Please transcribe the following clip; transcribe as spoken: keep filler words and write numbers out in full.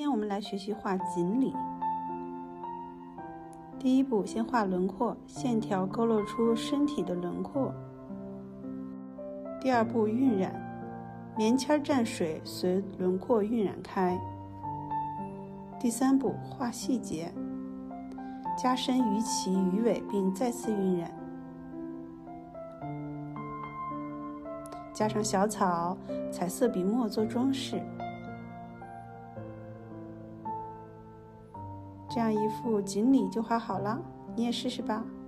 天我们来学习画锦鲤。第一步，先画轮廓，线条勾勒出身体的轮廓。第二步，晕染，棉签蘸水随轮廓晕染开。第三步，画细节，加深鱼鳍、鱼尾，并再次晕染，加上小草、彩色笔墨做装饰。这样一幅锦鲤就画好了，你也试试吧。